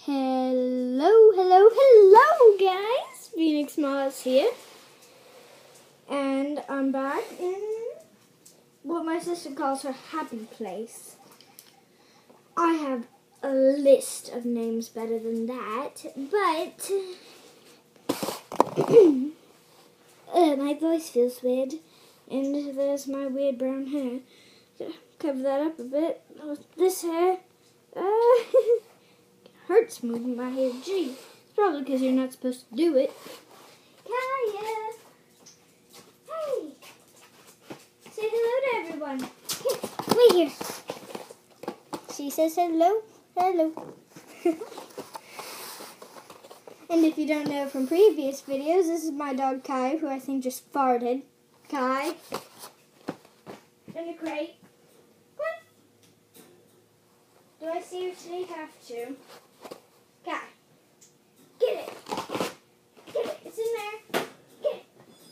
Hello guys! Phoenix Moss here. And I'm back in what my sister calls her happy place. I have a list of names better than that, but my voice feels weird, and there's my weird brown hair. So cover that up a bit with this hair. Hurts moving my hair. Gee, it's probably because you're not supposed to do it. Kaya! Hey! Say hello to everyone. Here, wait here. She says hello. Hello. And if you don't know from previous videos, this is my dog Kai, who I think just farted. Kai. In the crate. What? Do I seriously have to? Kai. Get it. Get it. It's in there. Get it.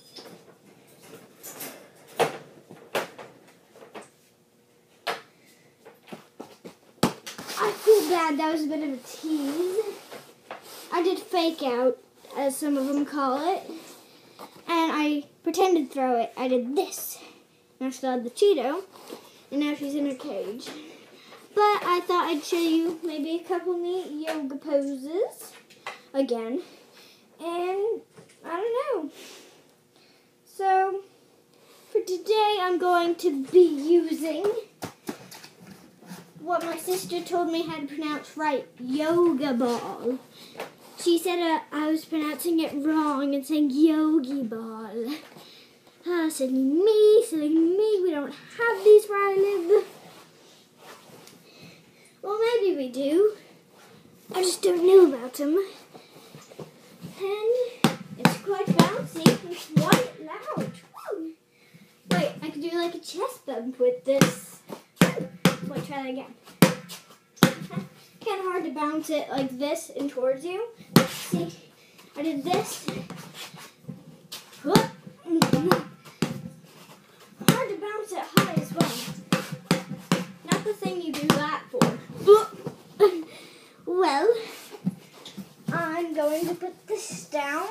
I feel bad. That was a bit of a tease. I did fake out, as some of them call it. And I pretended to throw it. I did this. And I still had the Cheeto. And now she's in her cage. But I thought I'd show you maybe a couple neat yoga poses again. And I don't know. So for today I'm going to be using what my sister told me how to pronounce right, yoga ball. She said I was pronouncing it wrong and saying yogi ball. Silly me, we don't have these where I live. Well, maybe we do. I just don't know about them. And it's quite bouncy. It's quite loud. Woo. Wait, I could do like a chest bump with this. Wait, try that again. Kind of hard to bounce it like this and towards you. See, I did this. Hard to bounce it high as well. Not the thing you do that for. Well, I'm going to put this down.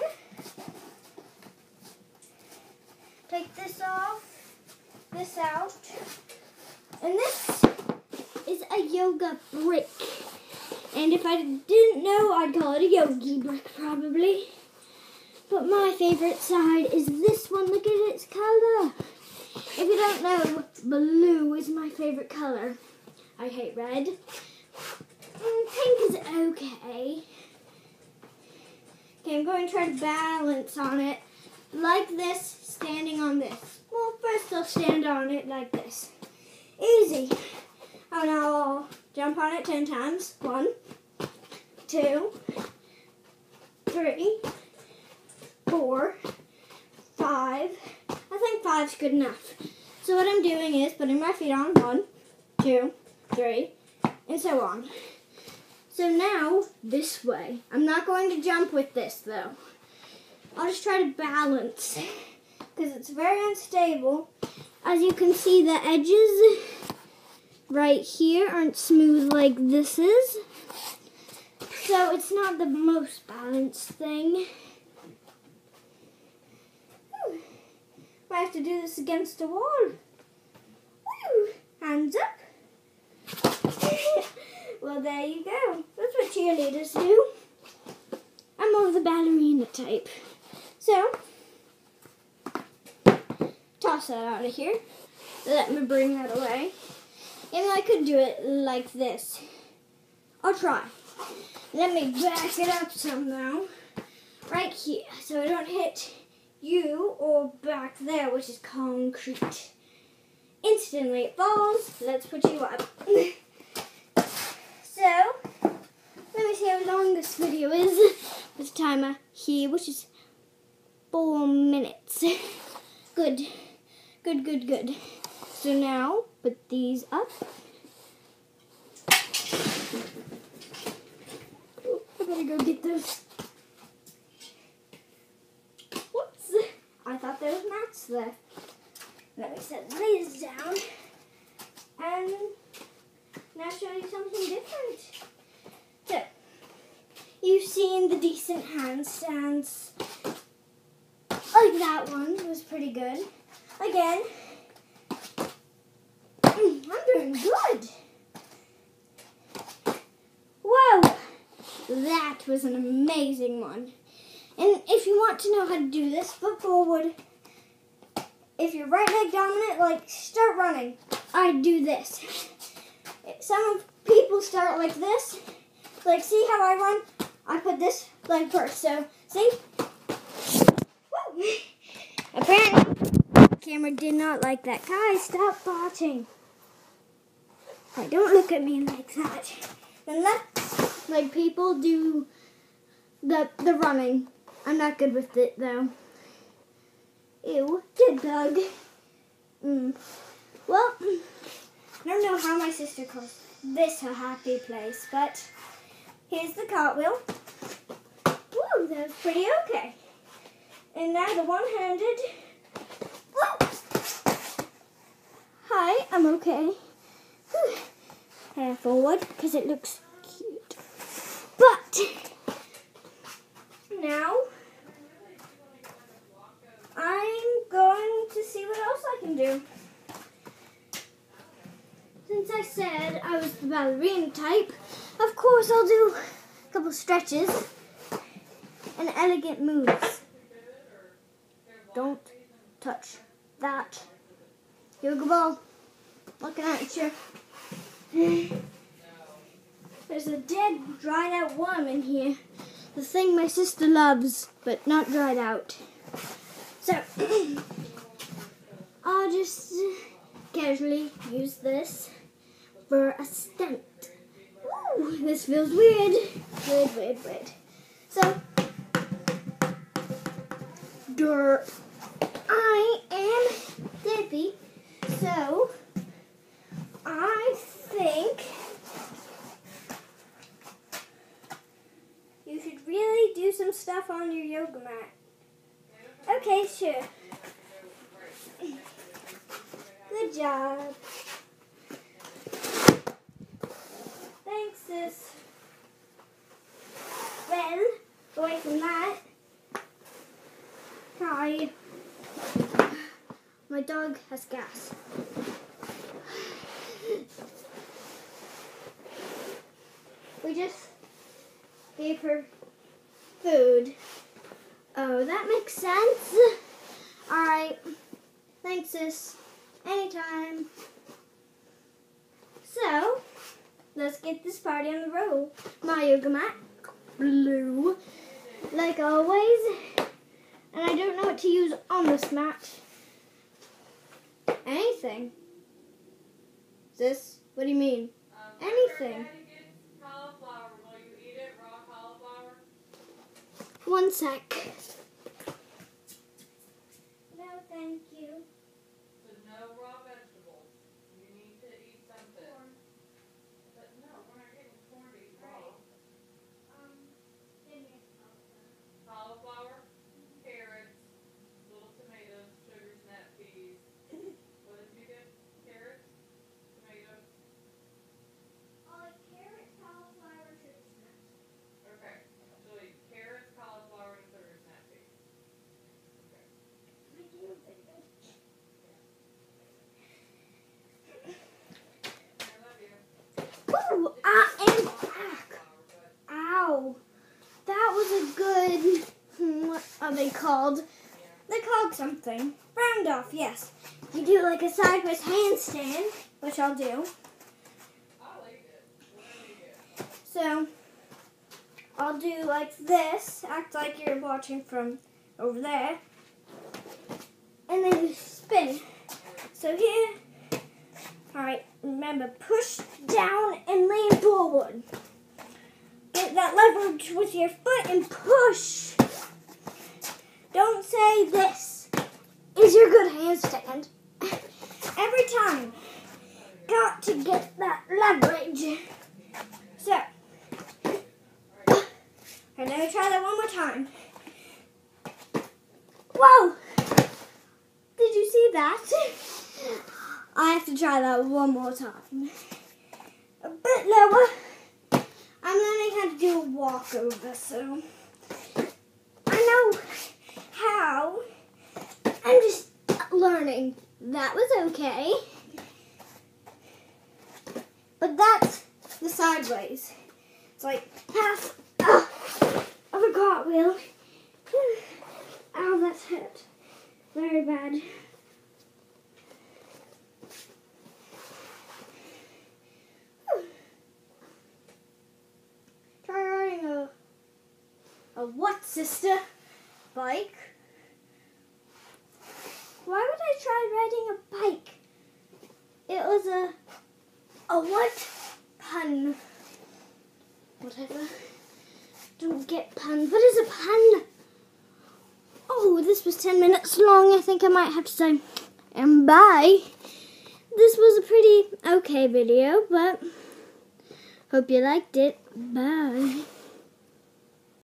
Take this off, this out. And this is a yoga brick. And if I didn't know, I'd call it a yogi brick probably. But my favorite side is this one. Look at its color. If you don't know, blue is my favorite color. I hate red. Pink is okay. Okay, I'm going to try to balance on it like this, standing on this. Well, first I'll stand on it like this. Easy. And I'll jump on it 10 times. 1, 2, 3, 4, 5. I think 5's good enough. So what I'm doing is putting my feet on 1, 2, 3, and so on. So now, this way. I'm not going to jump with this, though. I'll just try to balance, because it's very unstable. As you can see, the edges right here aren't smooth like this is. So it's not the most balanced thing. I have to do this against the wall. Woo! Hands up. Well, there you go. That's what cheerleaders do. I'm more of the ballerina type. So, toss that out of here. Let me bring that away. And I could do it like this. I'll try. Let me back it up somehow. Right here. So I don't hit you or back there, which is concrete. Instantly it falls. Let's put you up. So, let me see how long this video is. This timer here, which is 4 minutes. Good. Good. So now, put these up. Oh, I better go get those. Whoops. I thought there was mats there. Let me set these down. And now show you something different. So, you've seen the decent handstands. Like that one was pretty good. Again, I'm doing good. Whoa, that was an amazing one. And if you want to know how to do this, foot forward. If you're right leg dominant, like start running. I do this. Some people start like this. Like see how I run? I put this leg first. So see? Woo. Apparently the camera did not like that. Guys, stop watching. Right, don't look at me like that. Then let's like people do the running. I'm not good with it though. Ew, dead bug. Well, I don't know how my sister calls this a happy place, but here's the cartwheel. Woo, that was pretty okay. And now the one-handed. Woo! Hi, I'm okay. Whew. Hair forward, because it looks cute. But now I'm going to see what else I can do. Since I said I was the ballerina type, of course I'll do a couple stretches and elegant moves. Don't touch that. Yoga ball, looking at you. There's a dead, dried out worm in here. The thing my sister loves, but not dried out. So, I'll just casually use this for a stunt. Ooh, this feels weird. Weird. So, I am Debbie, so I think you should really do some stuff on your yoga mat. Okay, sure. Good job. Thanks, sis. Well, away from that, hi. My dog has gas. We just gave her food. Oh, that makes sense. Alright. Thanks, sis. Anytime. So, let's get this party on the road. My yoga mat. Blue. Like always. And I don't know what to use on this mat. Anything. Sis, what do you mean? Anything. Cauliflower. Will you eat it, raw cauliflower? One sec. No, thank you. So no raw vegetables. You need to eat something. Corn. But no, we're not getting corn to eat raw. Give me Cauliflower, carrots, little tomatoes, sugar snap peas. What did you get? Carrots, tomatoes. carrot, cauliflower, sugar snaps. Okay. So eat carrots, cauliflower, and sugar snap peas. Okay. I love you. Woo! I am back. Ow. That was a good, what are they called? They're called something. Round off, yes. You do like a sideways handstand, which I'll do. I'll eat it. Whatever you get. So, I'll do like this, act like you're watching from over there, and then you spin. So here, alright, remember, push down and lean forward. Get that leverage with your foot and push. Don't say this is your good handstand. Every time, got to get that leverage. So, and let me try that one more time. Whoa! Did you see that? I have to try that one more time. A bit lower. I'm learning learning how to do a walkover, so I know how. I'm just learning. That was okay. But that's the sideways. It's like half of a cartwheel. Ow, that's hurt. Very bad. Try riding a what, sister? Bike? Why would I try riding a bike? It was a what? Pun. Whatever. Don't get puns. What is a pun? Oh, this was 10 minutes long. I think I might have to say, and bye. This was a pretty okay video, but hope you liked it. Bye.